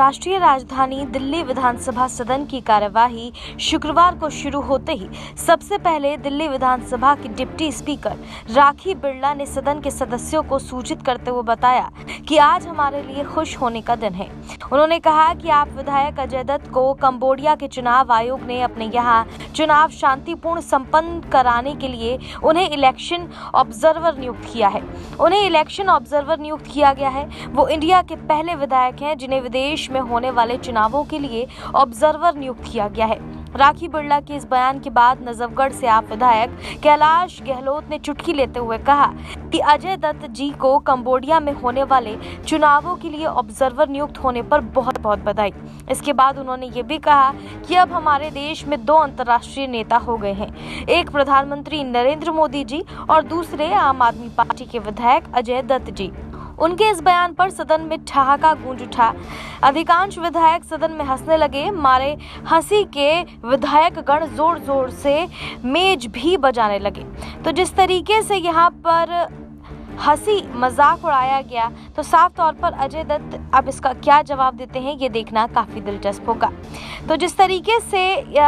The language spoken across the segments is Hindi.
राष्ट्रीय राजधानी दिल्ली विधानसभा सदन की कार्यवाही शुक्रवार को शुरू होते ही सबसे पहले दिल्ली विधानसभा की डिप्टी स्पीकर राखी बिरला ने सदन के सदस्यों को सूचित करते हुए बताया कि आज हमारे लिए खुश होने का दिन है। उन्होंने कहा कि आप विधायक अजय दत्त को कंबोडिया के चुनाव आयोग ने अपने यहाँ चुनाव शांतिपूर्ण संपन्न कराने के लिए उन्हें इलेक्शन ऑब्जर्वर नियुक्त किया गया है। वो इंडिया के पहले विधायक हैं जिन्हें विदेश में होने वाले चुनावों के लिए ऑब्जर्वर नियुक्त किया गया है। राखी बिरला के इस बयान के बाद नजफगढ़ से आप विधायक कैलाश गहलोत ने चुटकी लेते हुए कहा कि अजय दत्त जी को कंबोडिया में होने वाले चुनावों के लिए ऑब्जर्वर नियुक्त होने पर बहुत बहुत बधाई। इसके बाद उन्होंने ये भी कहा कि अब हमारे देश में 2 अंतर्राष्ट्रीय नेता हो गए हैं, एक प्रधानमंत्री नरेंद्र मोदी जी और दूसरे आम आदमी पार्टी के विधायक अजय दत्त जी। उनके इस बयान पर सदन में ठहाका गूंज उठा। अधिकांश विधायक सदन में हंसने लगे। मारे हंसी के विधायक गण जोर जोर से मेज भी बजाने लगे। तो जिस तरीके से यहाँ पर हंसी मजाक उड़ाया गया, तो साफ तौर पर अजय दत्त अब इसका क्या जवाब देते हैं ये देखना काफी दिलचस्प होगा। तो जिस तरीके से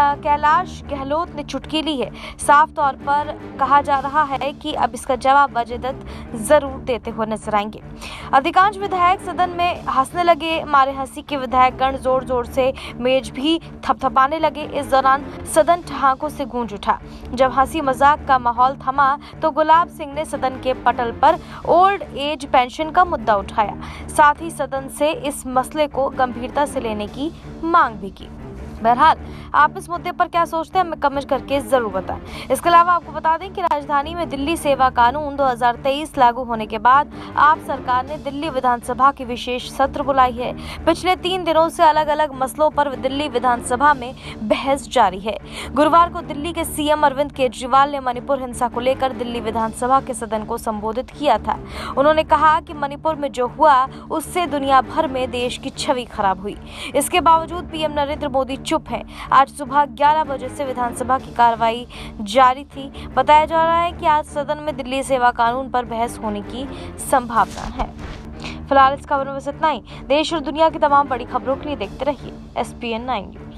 कैलाश गहलोत ने चुटकी ली है, साफ तौर पर कहा जा रहा है कि अब इसका जवाब अजय दत्त जरूर देते हुए नजर आएंगे। अधिकांश विधायक सदन में हंसने लगे। मारे हंसी के विधायक गण जोर जोर से मेज भी थपथपाने लगे। इस दौरान सदन ठहाकों से गूंज उठा। जब हंसी मजाक का माहौल थमा तो गुलाब सिंह ने सदन के पटल पर ओल्ड एज पेंशन का मुद्दा उठाया। साथ ही सदन से इस मसले को गंभीरता से लेने की मांग भी की। बहरहाल आप इस मुद्दे पर क्या सोचते हैं हमें कमेंट करके जरूर बताएं। इसके अलावा आपको बता दें कि राजधानी में दिल्ली सेवा कानून 2023 लागू होने के बाद आप सरकार ने दिल्ली विधानसभा की विशेष सत्र बुलाई है। पिछले 3 दिनों से अलग अलग मसलों पर दिल्ली विधानसभा में बहस जारी है। गुरुवार को दिल्ली के सीएम अरविंद केजरीवाल ने मणिपुर हिंसा को लेकर दिल्ली विधानसभा के सदन को संबोधित किया था। उन्होंने कहा कि मणिपुर में जो हुआ उससे दुनिया भर में देश की छवि खराब हुई। इसके बावजूद पीएम नरेंद्र मोदी चुप है। आज सुबह 11 बजे से विधानसभा की कार्रवाई जारी थी। बताया जा रहा है कि आज सदन में दिल्ली सेवा कानून पर बहस होने की संभावना है। फिलहाल इस खबर में बस इतना ही। देश और दुनिया की तमाम बड़ी खबरों के लिए देखते रहिए SPN 9 न्यूज।